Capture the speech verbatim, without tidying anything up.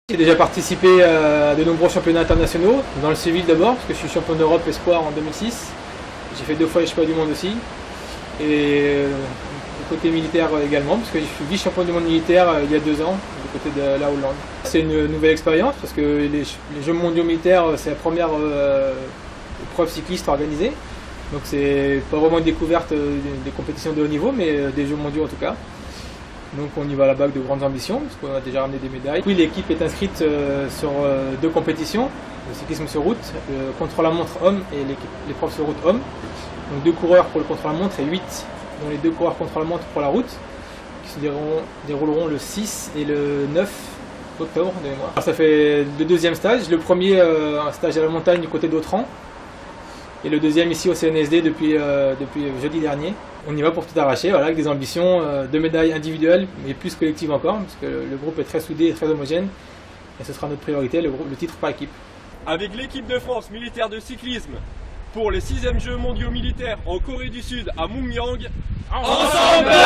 J'ai déjà participé à de nombreux championnats internationaux, dans le civil d'abord, parce que je suis champion d'Europe espoir en deux mille six. J'ai fait deux fois les championnats du monde aussi. Et du côté militaire également, parce que je suis vice-champion du monde militaire il y a deux ans, du côté de la Hollande. C'est une nouvelle expérience, parce que les, les Jeux mondiaux militaires, c'est la première euh, épreuve cycliste organisée. Donc c'est pas vraiment une découverte des compétitions de haut niveau, mais des Jeux mondiaux en tout cas. Donc on y va là-bas avec de grandes ambitions, parce qu'on a déjà ramené des médailles. Oui, l'équipe est inscrite euh, sur euh, deux compétitions, le cyclisme sur route, le contre-la-montre homme et l'épreuve sur route homme. Donc deux coureurs pour le contre-la-montre et huit, dont les deux coureurs contre-la-montre pour la route, qui se dérouleront, dérouleront le six et le neuf octobre de mémoire. Alors ça fait le deuxième stage, le premier euh, un stage à la montagne du côté d'Autran, et le deuxième ici au C N S D depuis, euh, depuis jeudi dernier. On y va pour tout arracher, voilà, avec des ambitions euh, de médailles individuelles, mais plus collectives encore, parce que le groupe est très soudé et très homogène, et ce sera notre priorité, le, groupe, le titre par équipe. Avec l'équipe de France militaire de cyclisme pour les sixièmes Jeux mondiaux militaires en Corée du Sud à Mungyang, ensemble